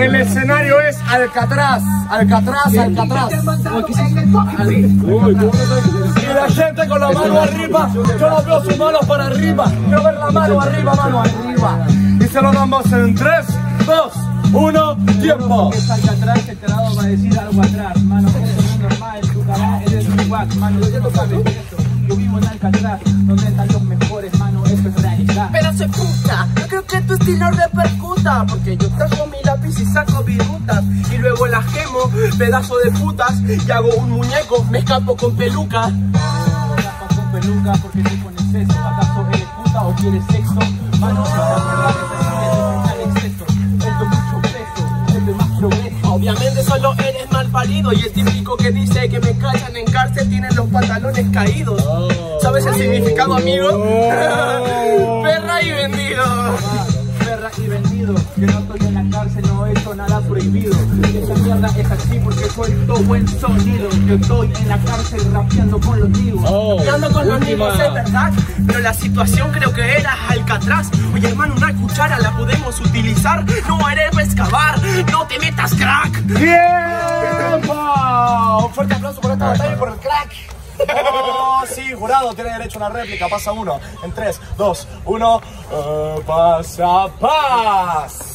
El escenario es Alcatraz. Alcatraz. Y la gente con la mano arriba, yo no veo sus manos para arriba. Quiero ver la mano arriba, mano arriba. Y se lo damos en 3, 2, 1, tiempo. Es Alcatraz, que este lado va a decir algo atrás. Mano, eso no es normal, tu canal eres un guac. Mano, yo no sabes eso. Yo vivo en Alcatraz, donde están los mejores, mano, esto es realidad. Pero se puta, no creo que tu estilo repercuta, porque yo saco mi lápiz y saco virutas, y luego las quemo, pedazo de putas, y hago un muñeco, me escapo con peluca. No escapas con peluca porque te pones eso. ¿Acaso eres puta o quieres sexo? Mano, si la verdad es al exceso. Esto es mucho peso, esto es más progreso. Obviamente solo eres mal parido, y el típico que dice que me callan en cárcel tiene los pantalones caídos. ¿Sabes el significado, amigo? Perra y vendido. Perra y vendido, que no estoy en la cárcel, no he hecho nada prohibido. Esa mierda es así porque suelto buen sonido. Yo estoy en la cárcel rapeando con los amigos. Rapeando con los amigos, es verdad, pero la situación creo que era Alcatraz. Oye hermano, una cuchara la podemos utilizar, no eres para excavar, no te metas crack. ¡Tiempo! Un fuerte aplauso por esta batalla y por el crack. Oh, sí, jurado, tiene derecho a una réplica. Pasa uno. En 3, 2, 1. Pasa paz.